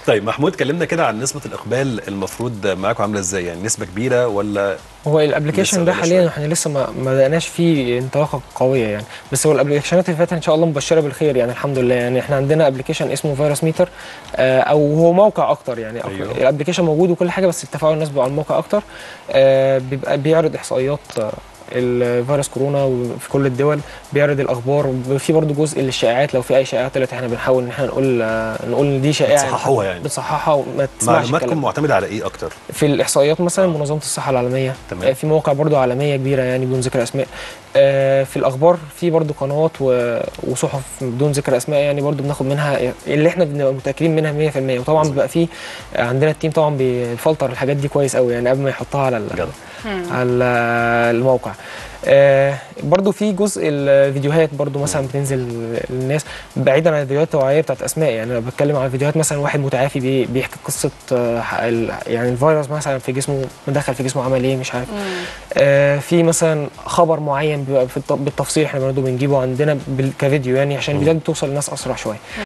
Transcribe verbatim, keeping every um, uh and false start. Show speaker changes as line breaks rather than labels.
طيب محمود، كلمنا كده عن نسبه الاقبال المفروض معاكم عامله ازاي؟ يعني نسبه كبيره ولا؟
هو الابلكيشن ده حاليا احنا لسه ما ما بدأناش فيه انطلاقه قويه يعني، بس هو الابلكيشنات اللي فاتت ان شاء الله مبشره بالخير يعني الحمد لله. يعني احنا عندنا ابلكيشن اسمه فيروس ميتر، آه او هو موقع اكتر يعني.
أيوه.
الابلكيشن موجود وكل حاجه، بس التفاعل الناس بيبقى على الموقع اكتر. آه بيبقى بيعرض احصائيات الفيروس كورونا في كل الدول، بيعرض الاخبار، في برضه جزء للشائعات. لو في اي شائعات طلعت احنا بنحاول ان احنا نقول نقول ان دي شائعه،
بتصححوها يعني
بتصححها وما تسمعش.
معلوماتكم معتمده على ايه اكتر؟
في الاحصائيات مثلا آه. منظمه الصحه العالميه،
تمام.
في مواقع برضو عالميه كبيره يعني بدون ذكر اسماء. آه في الاخبار في برضو قنوات وصحف بدون ذكر اسماء يعني، برضو بناخد منها اللي احنا بنبقى متاكدين منها مية في المية. وطبعا بيبقى في عندنا التيم طبعا بيفلتر الحاجات دي كويس قوي يعني قبل ما يحطها على على الموقع. آه برضو في جزء الفيديوهات برضو مثلا بتنزل للناس بعيدا عن الفيديوهات التوعيه بتاعت اسماء. يعني انا بتكلم عن فيديوهات مثلا واحد متعافي بيحكي قصه آه يعني الفيروس مثلا في جسمه، مدخل في جسمه عمل ايه مش عارف. آه في مثلا خبر معين بيبقى بالتفصيل احنا برضو بنجيبه عندنا كفيديو يعني عشان الفيديوهات بتوصل للناس اسرع شويه.